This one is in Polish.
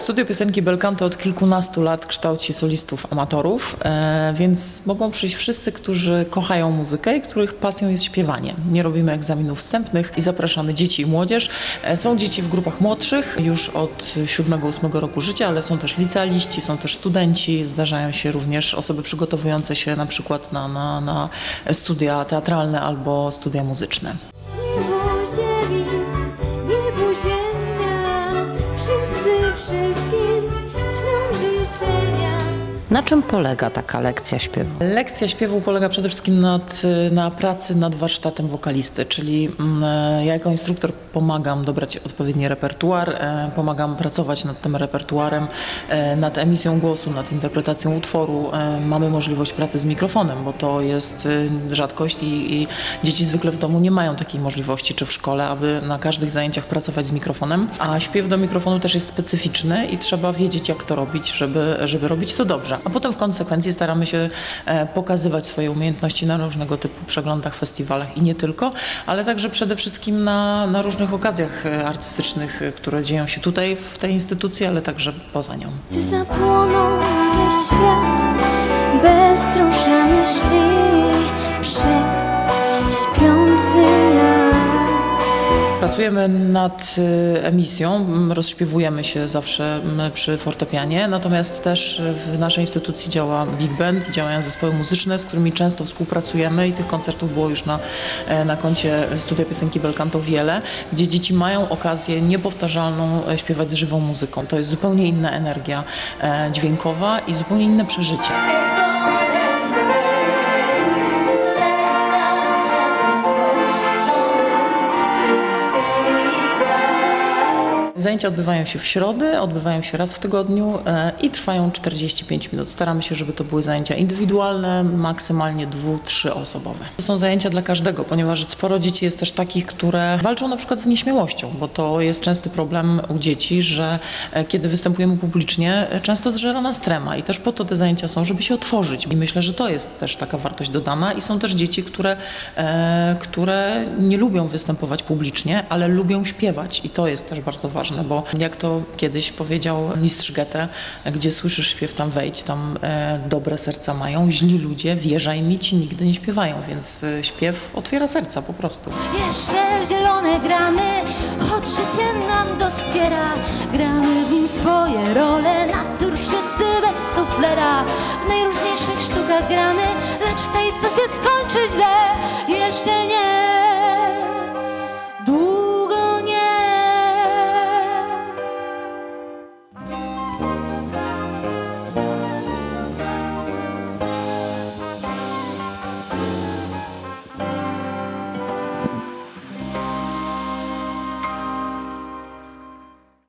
Studio Piosenki Bel Canto od kilkunastu lat kształci solistów amatorów, więc mogą przyjść wszyscy, którzy kochają muzykę i których pasją jest śpiewanie. Nie robimy egzaminów wstępnych i zapraszamy dzieci i młodzież. Są dzieci w grupach młodszych już od 7-8 roku życia, ale są też licealiści, są też studenci, zdarzają się również osoby przygotowujące się na przykład na studia teatralne albo studia muzyczne. Na czym polega taka lekcja śpiewu? Lekcja śpiewu polega przede wszystkim na pracy nad warsztatem wokalisty, czyli ja jako instruktor pomagam dobrać odpowiedni repertuar, pomagam pracować nad tym repertuarem, nad emisją głosu, nad interpretacją utworu. Mamy możliwość pracy z mikrofonem, bo to jest rzadkość i dzieci zwykle w domu nie mają takiej możliwości, czy w szkole, aby na każdych zajęciach pracować z mikrofonem, a śpiew do mikrofonu też jest specyficzny i trzeba wiedzieć, jak to robić, żeby robić to dobrze. A potem w konsekwencji staramy się pokazywać swoje umiejętności na różnego typu przeglądach, festiwalach i nie tylko, ale także przede wszystkim na różnych okazjach artystycznych, które dzieją się tutaj w tej instytucji, ale także poza nią. Ty zapłonął nagle świat, beztrosze myśli przez śpiący las. Pracujemy nad emisją, rozśpiewujemy się zawsze przy fortepianie, natomiast też w naszej instytucji działa Big Band, działają zespoły muzyczne, z którymi często współpracujemy i tych koncertów było już na koncie Studia Piosenki Bel Canto wiele, gdzie dzieci mają okazję niepowtarzalną śpiewać żywą muzyką. To jest zupełnie inna energia dźwiękowa i zupełnie inne przeżycie. Zajęcia odbywają się w środę, odbywają się raz w tygodniu i trwają 45 minut. Staramy się, żeby to były zajęcia indywidualne, maksymalnie 2-3 osobowe. To są zajęcia dla każdego, ponieważ sporo dzieci jest też takich, które walczą na przykład z nieśmiałością, bo to jest częsty problem u dzieci, że kiedy występujemy publicznie, często zżera nas trema i też po to te zajęcia są, żeby się otworzyć. I myślę, że to jest też taka wartość dodana i są też dzieci, które nie lubią występować publicznie, ale lubią śpiewać i to jest też bardzo ważne. Bo jak to kiedyś powiedział mistrz Goethe, gdzie słyszysz śpiew, tam wejdź, tam dobre serca mają, źli ludzie, wierzaj mi, ci nigdy nie śpiewają, więc śpiew otwiera serca po prostu. Jeszcze w zielone gramy, choć życie nam doskwiera. Gramy w nim swoje role, naturszczycy bez suflera. W najróżniejszych sztukach gramy, lecz w tej, co się skończy źle, jeszcze nie